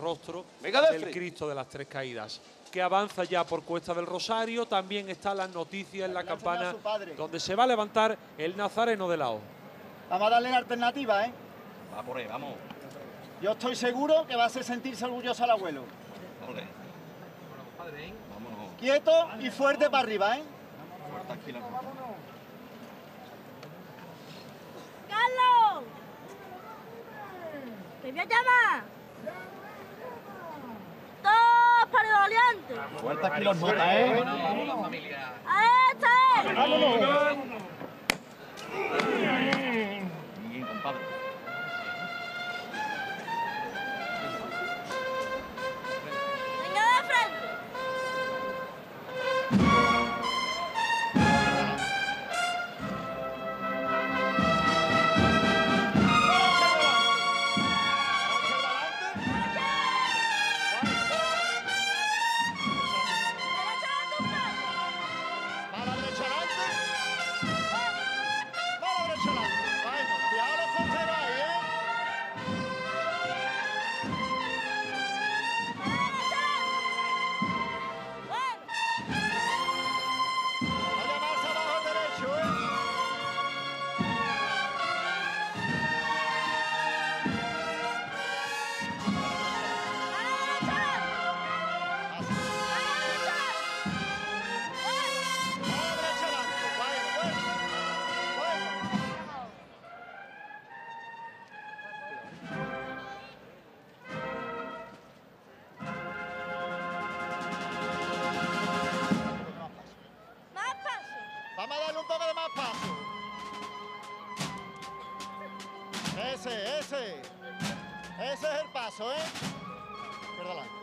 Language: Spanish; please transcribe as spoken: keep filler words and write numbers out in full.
rostro Venga, del Defri. Cristo de las Tres Caídas, que avanza ya por Cuesta del Rosario. También están las noticias en la campana, donde se va a levantar el Nazareno de Lao. Vamos a darle la alternativa, ¿eh? Va por ahí, vamos. Yo estoy seguro que va a hacer sentirse orgulloso al abuelo. Ole. Vámonos. Quieto y fuerte para arriba, ¿eh? Fuerte aquí la ¡Carlos! ¡Te voy a llamar! ¡Dos para el oliante! Fuerte aquí los motas, ¿eh? ¡A este! ¡Vámonos! Bien, compadre. ¡Venga de frente! Vamos a darle un poco de más paso. Ese, ese. Ese es el paso, ¿eh? Izquierda adelante.